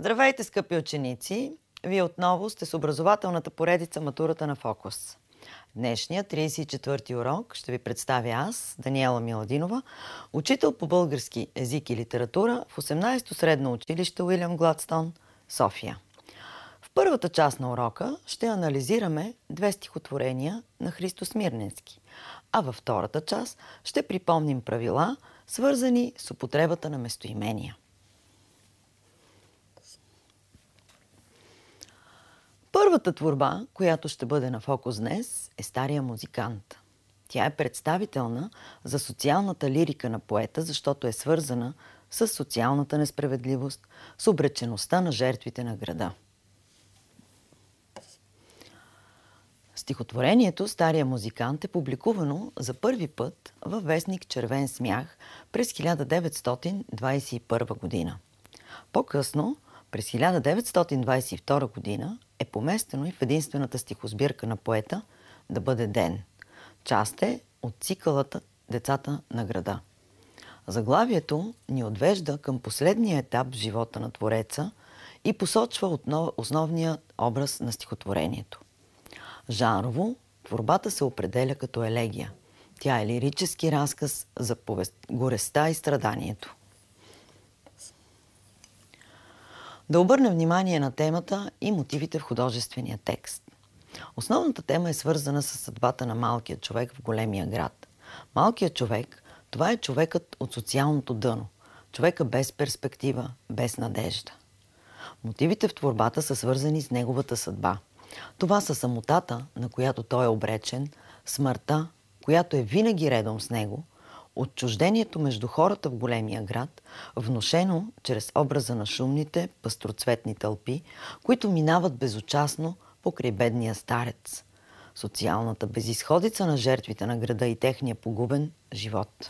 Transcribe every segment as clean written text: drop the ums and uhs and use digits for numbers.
Здравейте, скъпи ученици! Вие отново сте с образователната поредица Матурата на Фокус. Днешния 34-ти урок ще ви представя аз, Даниела Миладинова, учител по български език и литература в 18-то средно училище Уилям Гладстон, София. В първата част на урока ще анализираме две стихотворения на Христо Смирненски, а във втората част ще припомним правила, свързани с употребата на местоимения. Първата творба, която ще бъде на фокус днес, е Стария музикант. Тя е представителна за социалната лирика на поета, защото е свързана с социалната несправедливост, с обречеността на жертвите на града. Стихотворението Стария музикант е публикувано за първи път във вестник Червен смях през 1921 година. По-късно, през 1922 година, е поместено и в единствената стихосбирка на поета "Да бъде ден". Част е от цикълата "Децата на града". Заглавието ни отвежда към последния етап в живота на твореца и посочва основния образ на стихотворението. Жанрово творбата се определя като елегия. Тя е лирически разказ за горестта и страданието. Да обърнем внимание на темата и мотивите в художествения текст. Основната тема е свързана с съдбата на малкия човек в големия град. Малкият човек – това е човекът от социалното дъно, човека без перспектива, без надежда. Мотивите в творбата са свързани с неговата съдба. Това са самотата, на която той е обречен, смъртта, която е винаги редом с него, отчуждението между хората в големия град, внушено чрез образа на шумните, пъстроцветни тълпи, които минават безучастно покрай бедния старец, социалната безизходица на жертвите на града и техния погубен живот.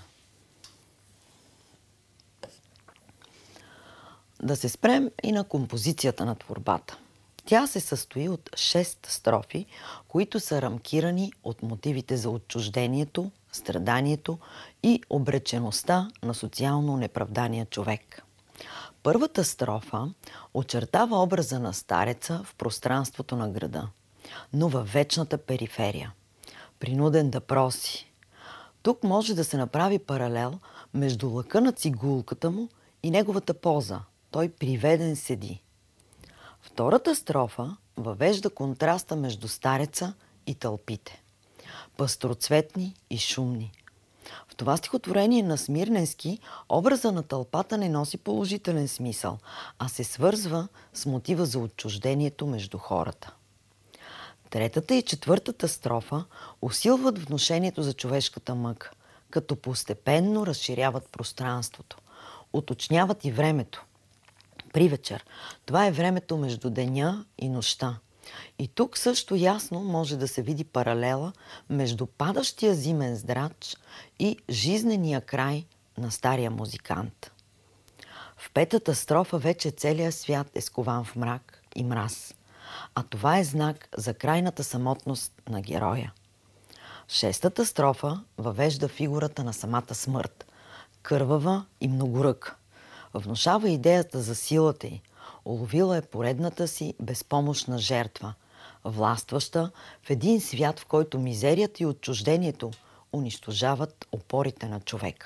Да се спрем и на композицията на творбата. Тя се състои от 6 строфи, които са рамкирани от мотивите за отчуждението, страданието и обречеността на социално неправдания човек. Първата строфа очертава образа на стареца в пространството на града, но във вечната периферия, принуден да проси. Тук може да се направи паралел между лъка на цигулката му и неговата поза. Той приведен седи. Втората строфа въвежда контраста между стареца и тълпите. Пъстроцветни и шумни. В това стихотворение на Смирненски образа на тълпата не носи положителен смисъл, а се свързва с мотива за отчуждението между хората. Третата и четвъртата строфа усилват внушението за човешката мъка, като постепенно разширяват пространството, уточняват и времето. Привечер. Това е времето между деня и нощта. И тук също ясно може да се види паралела между падащия зимен здрач и жизнения край на стария музикант. В петата строфа вече целият свят е скован в мрак и мраз, а това е знак за крайната самотност на героя. Шестата строфа въвежда фигурата на самата смърт, кървава и многоръка. Внушава идеята за силата й. Уловила е поредната си безпомощна жертва, властваща в един свят, в който мизерията и отчуждението унищожават опорите на човека.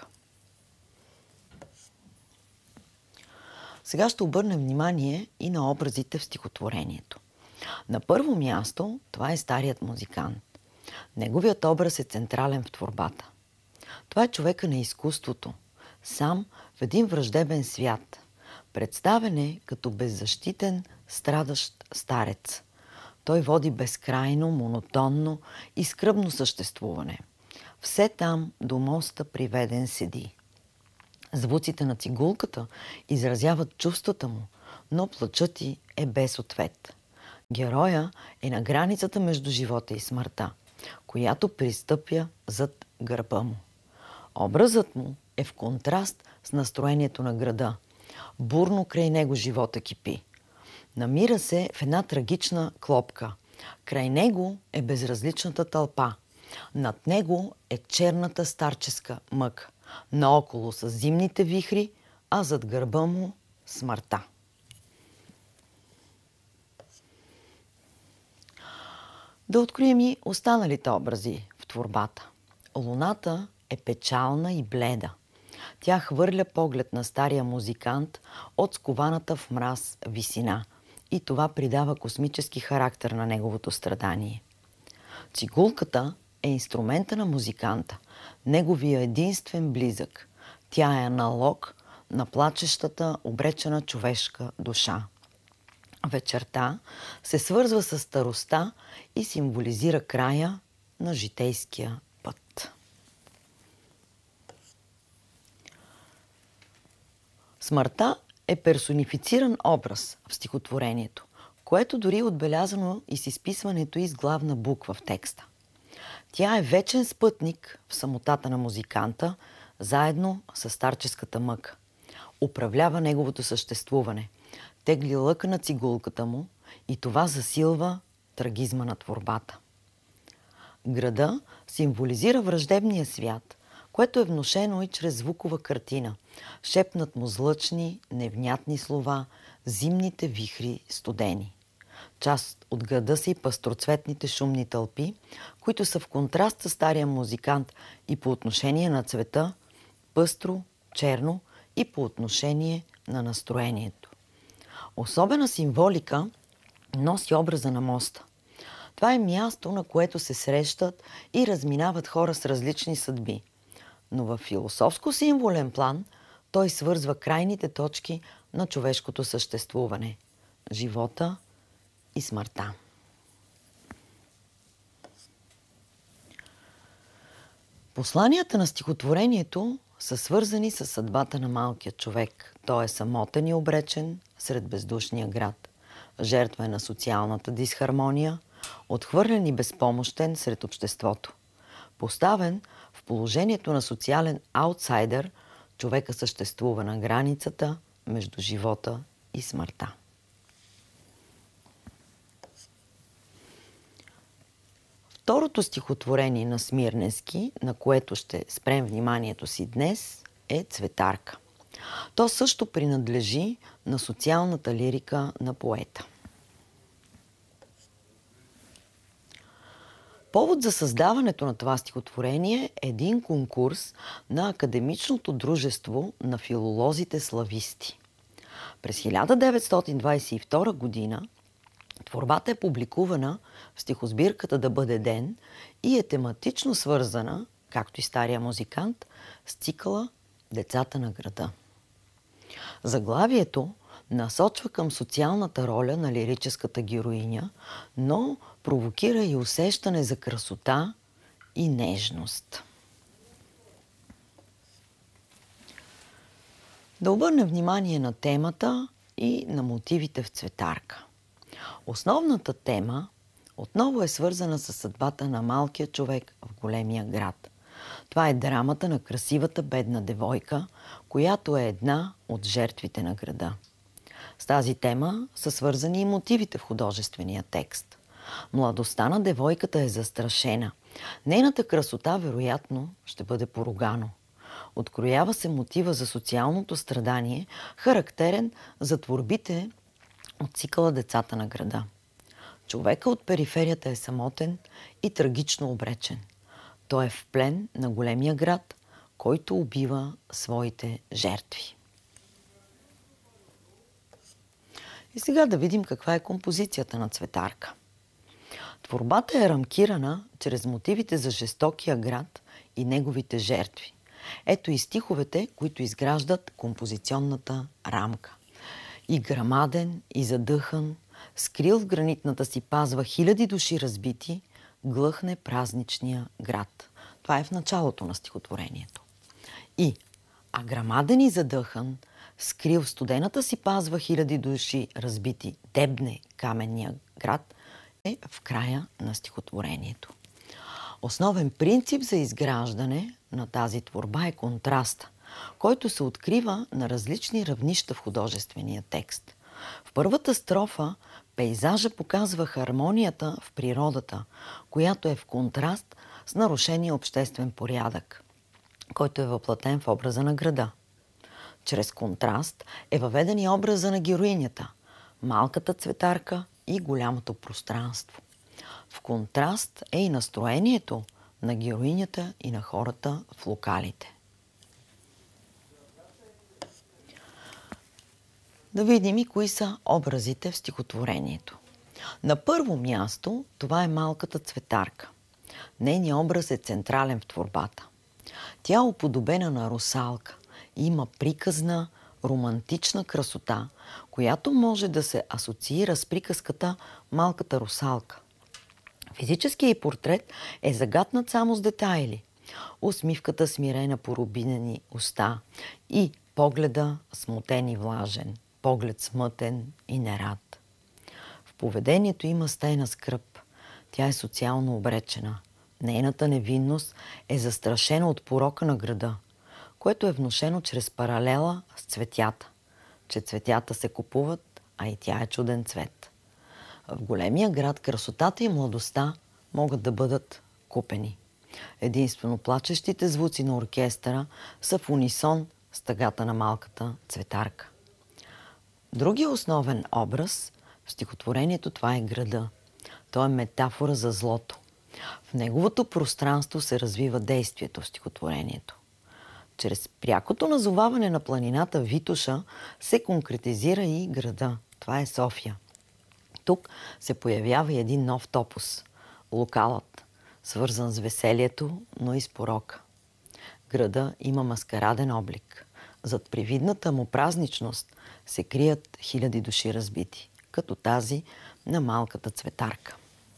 Сега ще обърнем внимание и на образите в стихотворението. На първо място това е старият музикант. Неговият образ е централен в творбата. Това е човека на изкуството, сам в един враждебен свят. Представен е като беззащитен, страдащ старец. Той води безкрайно, монотонно и скръбно съществуване. Все там до моста приведен седи. Звуците на цигулката изразяват чувствата му, но плачът й е без ответ. Героя е на границата между живота и смъртта, която пристъпя зад гърба му. Образът му е в контраст с настроението на града. Бурно край него живота кипи. Намира се в една трагична клопка. Край него е безразличната тълпа. Над него е черната старческа мъка. Наоколо са зимните вихри, а зад гърба му смъртта. Да откроим и останалите образи в творбата. Луната е печална и бледа. Тя хвърля поглед на стария музикант от скованата в мраз висина и това придава космически характер на неговото страдание. Цигулката е инструмента на музиканта, неговия единствен близък. Тя е аналог на плачещата, обречена човешка душа. Вечерта се свързва с старостта и символизира края на житейския път. Смъртта е персонифициран образ в стихотворението, което дори е отбелязано и с изписването и с главна буква в текста. Тя е вечен спътник в самотата на музиканта, заедно с старческата мъка. Управлява неговото съществуване, тегли лъка на цигулката му и това засилва трагизма на творбата. Града символизира враждебния свят, което е внушено и чрез звукова картина. Шепнат му злъчни, невнятни слова, зимните вихри студени. Част от града са и пастроцветните шумни тълпи, които са в контраст с стария музикант и по отношение на цвета, пъстро, черно и по отношение на настроението. Особена символика носи образа на моста. Това е място, на което се срещат и разминават хора с различни съдби. Но в философско-символен план той свързва крайните точки на човешкото съществуване – живота и смъртта. Посланията на стихотворението са свързани с съдбата на малкия човек. Той е самотен и обречен сред бездушния град. Жертва е на социалната дисхармония, отхвърлен и безпомощен сред обществото. Поставен в положението на социален аутсайдер, човека съществува на границата между живота и смъртта. Второто стихотворение на Смирненски, на което ще спрем вниманието си днес, е Цветарка. То също принадлежи на социалната лирика на поета. Повод за създаването на това стихотворение е един конкурс на Академичното дружество на филолозите-слависти. През 1922 година творбата е публикувана в стихосбирката "Да бъде ден" и е тематично свързана, както и стария музикант, с цикъла "Децата на града". Заглавието насочва към социалната роля на лирическата героиня, но провокира и усещане за красота и нежност. Да обърнем внимание на темата и на мотивите в Цветарка. Основната тема отново е свързана с съдбата на малкия човек в големия град. Това е драмата на красивата бедна девойка, която е една от жертвите на града. С тази тема са свързани и мотивите в художествения текст. Младостта на девойката е застрашена. Нейната красота, вероятно, ще бъде поругано. Откроява се мотива за социалното страдание, характерен за творбите от цикъла "Децата на града". Човека от периферията е самотен и трагично обречен. Той е в плен на големия град, който убива своите жертви. И сега да видим каква е композицията на Цветарка. Творбата е рамкирана чрез мотивите за жестокия град и неговите жертви. Ето и стиховете, които изграждат композиционната рамка. И грамаден, и задъхан, скрил в гранитната си пазва хиляди души разбити, глъхне празничния град. Това е в началото на стихотворението. А грамаден и задъхан, скрил в студената си пазва хиляди души разбити, дебне каменния град, е в края на стихотворението. Основен принцип за изграждане на тази творба е контраста, който се открива на различни равнища в художествения текст. В първата строфа пейзажа показва хармонията в природата, която е в контраст с нарушения обществен порядък, който е въплатен в образа на града. Чрез контраст е въведен и образа на героинята, малката цветарка и голямото пространство. В контраст е и настроението на героинята и на хората в локалите. Да видим и кои са образите в стихотворението. На първо място това е малката цветарка. Нейният образ е централен в творбата. Тя е уподобена на русалка и има приказна, романтична красота, която може да се асоциира с приказката «Малката русалка». Физическият й портрет е загатнат само с детайли. Усмивката смирена по рубинени уста и погледа смутен и влажен, поглед смътен и нерад. В поведението има стайна скръб. Тя е социално обречена. Нейната невинност е застрашена от порока на града, което е внушено чрез паралела с цветята, че цветята се купуват, а и тя е чуден цвет. В големия град красотата и младостта могат да бъдат купени. Единствено плачещите звуци на оркестъра са в унисон с тъгата на малката цветарка. Другия основен образ в стихотворението това е града. Той е метафора за злото. В неговото пространство се развива действието в стихотворението. Чрез прякото назоваване на планината Витоша се конкретизира и града. Това е София. Тук се появява и един нов топос – локалът, свързан с веселието, но и с порока. Града има маскараден облик. Зад привидната му празничност се крият хиляди души разбити, като тази на малката цветарка.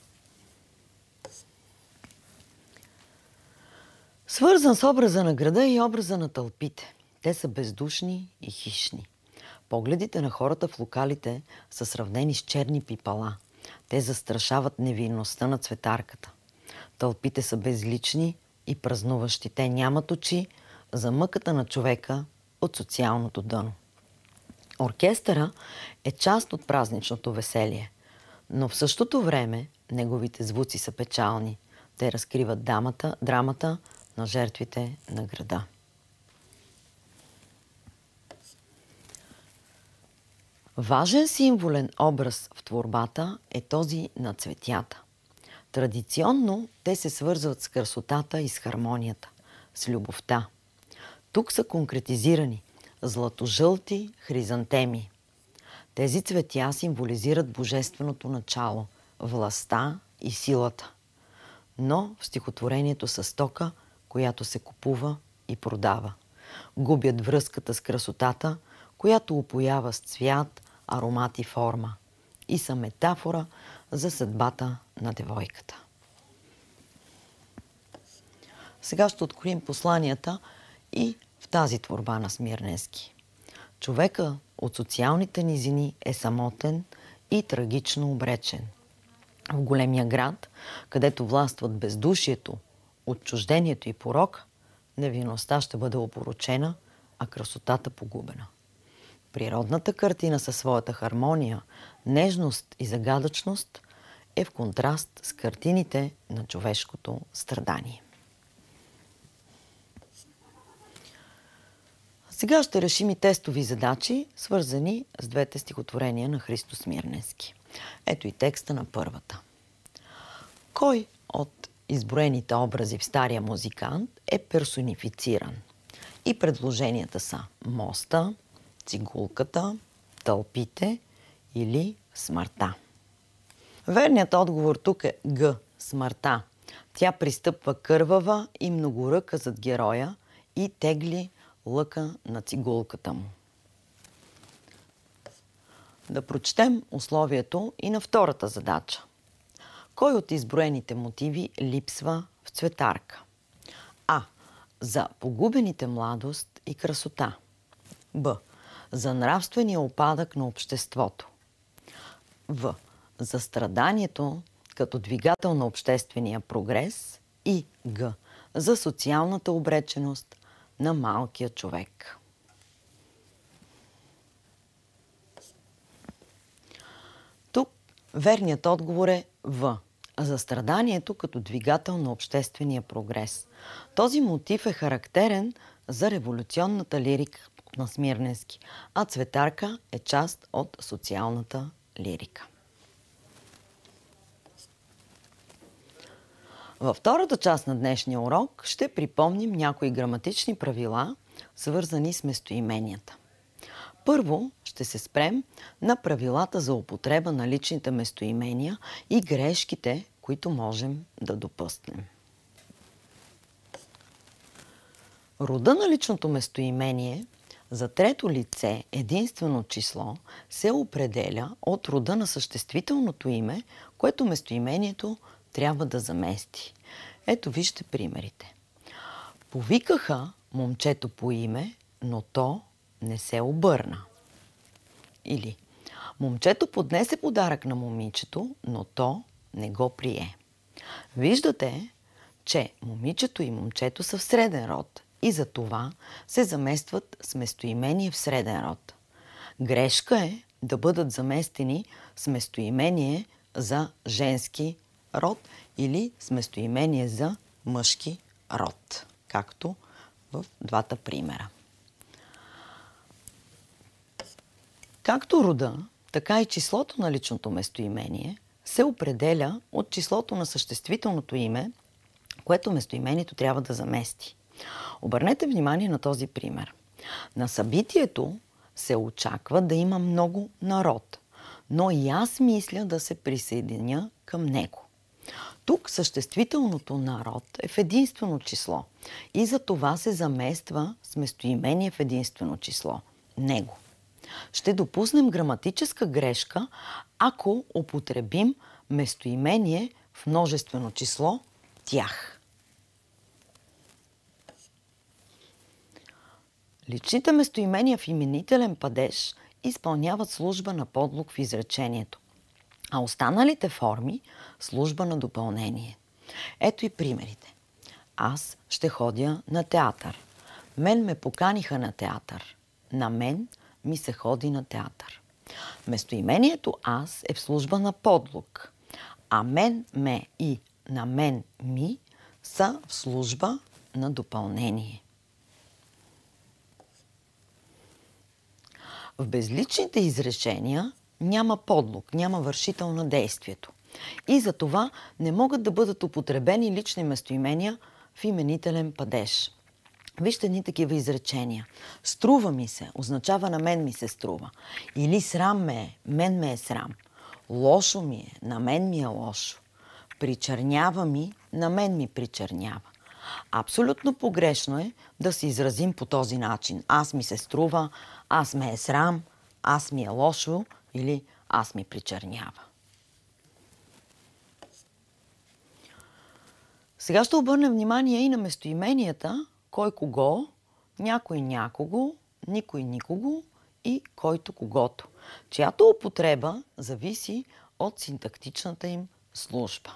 Свързан с образа на града и образа на тълпите. Те са бездушни и хищни. Погледите на хората в локалите са сравнени с черни пипала. Те застрашават невинността на цветарката. Тълпите са безлични и празнуващи. Те нямат очи за мъката на човека от социалното дъно. Оркестъра е част от празничното веселие, но в същото време неговите звуци са печални. Те разкриват драмата на жертвите на града. Важен символен образ в творбата е този на цветята. Традиционно те се свързват с красотата и с хармонията, с любовта. Тук са конкретизирани златожълти хризантеми. Тези цветя символизират божественото начало, властта и силата. Но в стихотворението са стока, която се купува и продава. Губят връзката с красотата, която упоява с цвят, аромат и форма. И са метафора за съдбата на девойката. Сега ще откроим посланията и в тази творба на Смирненски. Човека от социалните низини е самотен и трагично обречен. В големия град, където властват бездушието, отчуждението и порок, невинността ще бъде опорочена, а красотата погубена. Природната картина със своята хармония, нежност и загадъчност е в контраст с картините на човешкото страдание. Сега ще решим и тестови задачи, свързани с двете стихотворения на Христо Смирненски. Ето и текста на първата. Кой от изброените образи в Стария музикант е персонифициран? И предложенията са моста, цигулката, тълпите или смъртта. Верният отговор тук е Г. Смъртта. Тя пристъпва кървава и многоръка зад героя и тегли лъка на цигулката му. Да прочетем условието и на втората задача. Кой от изброените мотиви липсва в цветарка? А. За погубените младост и красота. Б. За нравствения опадък на обществото. В. За страданието като двигател на обществения прогрес. И Г. За социалната обреченост на малкия човек. Тук верният отговор е В. За страданието като двигател на обществения прогрес. Този мотив е характерен за революционната лирика на Смирненски, а цветарка е част от социалната лирика. Във втората част на днешния урок ще припомним някои граматични правила, свързани с местоименията. Първо ще се спрем на правилата за употреба на личните местоимения и грешките, които можем да допуснем. Рода на личното местоимение за трето лице единствено число се определя от рода на съществителното име, което местоимението трябва да замести. Ето вижте примерите. Повикаха момчето по име, но то не се обърна. Или момчето поднесе подарък на момичето, но то не го прие. Виждате, че момичето и момчето са в среден род и за това се заместват с местоимение в среден род. Грешка е да бъдат заместени с местоимение за женски род или с местоимение за мъжки род, както в двата примера. Както рода, така и числото на личното местоимение се определя от числото на съществителното име, което местоимението трябва да замести. Обърнете внимание на този пример. На събитието се очаква да има много народ, но и аз мисля да се присъединя към него. Тук съществителното народ е в единствено число и за това се замества с местоимение в единствено число – него. Ще допуснем граматическа грешка, ако употребим местоимение в множествено число тях. Личните местоимения в именителен падеж изпълняват служба на подлог в изречението, а останалите форми – служба на допълнение. Ето и примерите. Аз ще ходя на театър. Мен ме поканиха на театър. На мен ми се ходи на театър. Местоимението аз е в служба на подлог, а мен, ме и на мен, ми са в служба на допълнение. В безличните изречения няма подлог, няма вършител на действието. И за това не могат да бъдат употребени лични местоимения в именителен падеж. Вижте ни такива изречения. Струва ми се, означава на мен ми се струва. Или срам ме е, мен ме е срам. Лошо ми е, на мен ми е лошо. Причернява ми, на мен ми причернява. Абсолютно погрешно е да се изразим по този начин. Аз ми се струва, аз ме е срам, аз ми е лошо или аз ми причернява. Сега ще обърнем внимание и на местоименията кой кого, някой някого, никой никого и който когото, чиято употреба зависи от синтактичната им служба.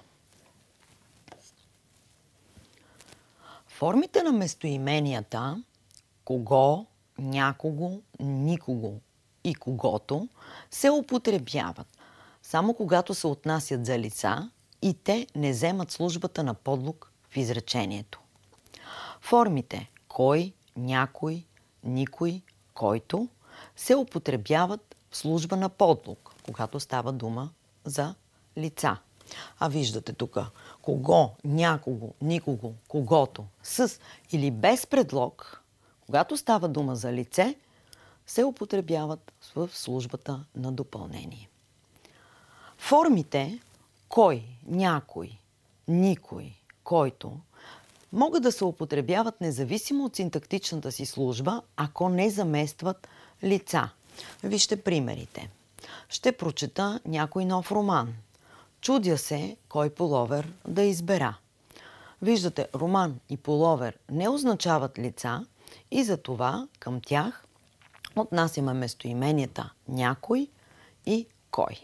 Формите на местоименията кого, някого, никого и когото се употребяват само когато се отнасят за лица и те не вземат службата на подлог в изречението. Формите кой, някой, никой, който се употребяват в служба на подлог, когато става дума за лица. А виждате тук кого, някого, никого, когото, с или без предлог, когато става дума за лице, се употребяват в службата на допълнение. Формите кой, някой, никой, който могат да се употребяват независимо от синтактичната си служба, ако не заместват лица. Вижте примерите. Ще прочета някой нов роман. Чудя се кой пуловер да избера. Виждате, роман и пуловер не означават лица и затова към тях отнасяме местоименията някой и кой.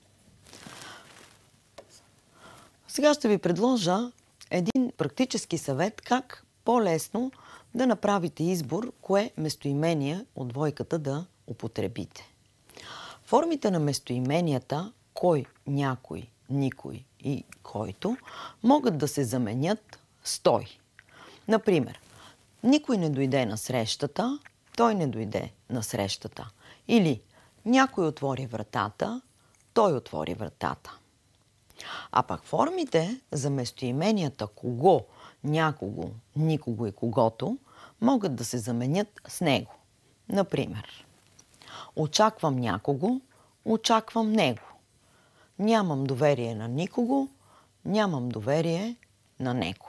Сега ще ви предложа един практически съвет как по-лесно да направите избор кое местоимение от двойката да употребите. Формите на местоименията кой, някой, никой и който могат да се заменят с той. Например, никой не дойде на срещата, той не дойде на срещата. Или някой отвори вратата, той отвори вратата. А пък формите за местоименията кого, някого, никого и когото могат да се заменят с него. Например, очаквам някого, очаквам него. Нямам доверие на никого, нямам доверие на него.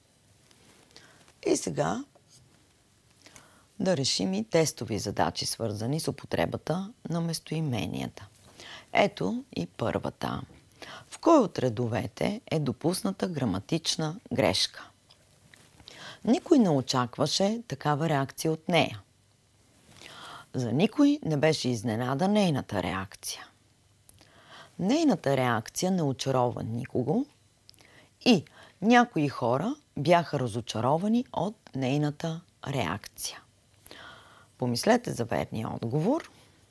И сега да решим и тестови задачи, свързани с употребата на местоименията. Ето и първата. В кой от редовете е допусната граматична грешка? Никой не очакваше такава реакция от нея. За никой не беше изненада нейната реакция. Нейната реакция не очарова никого и някои хора бяха разочаровани от нейната реакция. Помислете за верния отговор.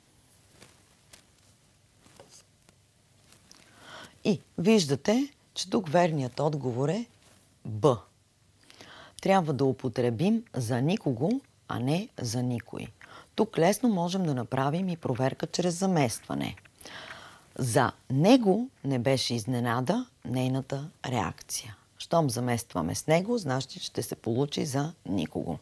И виждате, че тук верният отговор е Б. Трябва да употребим за никого, а не за никой. Тук лесно можем да направим и проверка чрез заместване. За него не беше изненада нейната реакция. Щом заместваме с него, значи ще се получи за никого.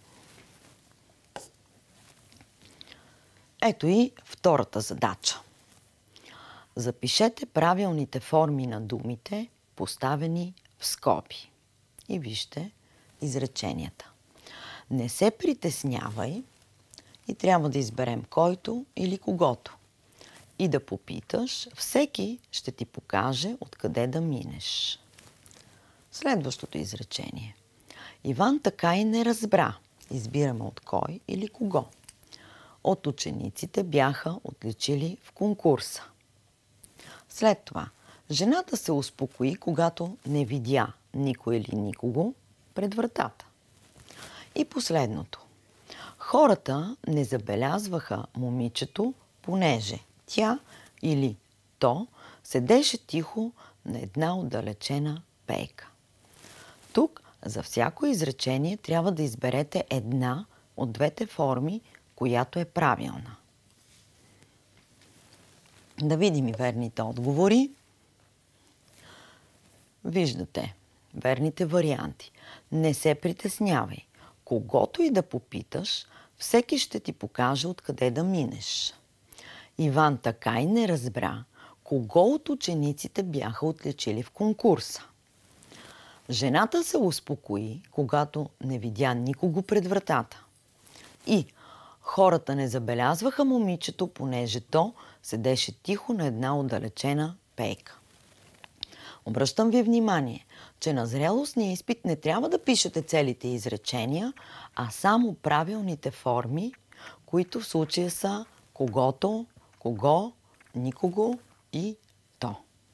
Ето и втората задача. Запишете правилните форми на думите, поставени в скоби. И вижте изреченията. Не се притеснявай и трябва да изберем който или когото. И да попиташ, всеки ще ти покаже откъде да минеш. Следващото изречение. Иван така и не разбра. Избираме от кой или кого. От учениците бяха отличили в конкурса. След това, жената се успокои, когато не видя никой или никого пред вратата. И последното. Хората не забелязваха момичето, понеже тя или то седеше тихо на една отдалечена пейка. Тук за всяко изречение трябва да изберете една от двете форми, която е правилна. Да видим и верните отговори. Виждате верните варианти. Не се притеснявай. Когото и да попиташ, всеки ще ти покаже откъде да минеш. Иван така и не разбра кого от учениците бяха отличили в конкурса. Жената се успокои, когато не видя никого пред вратата. И хората не забелязваха момичето, понеже то седеше тихо на една отдалечена пейка. Обръщам ви внимание, че на зрелостния изпит не трябва да пишете целите изречения, а само правилните форми, които в случая са когото, кого, никого и то.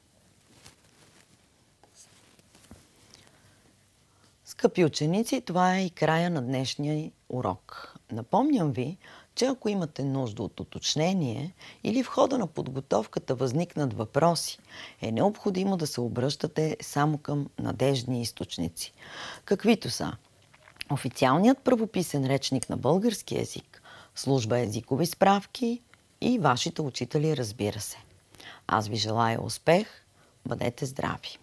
Скъпи ученици, това е и края на днешния урок. Напомням ви, че ако имате нужда от уточнение или в хода на подготовката възникнат въпроси, е необходимо да се обръщате само към надеждни източници, каквито са официалният правописен речник на български език, служба езикови справки и вашите учители, разбира се. Аз ви желая успех, бъдете здрави!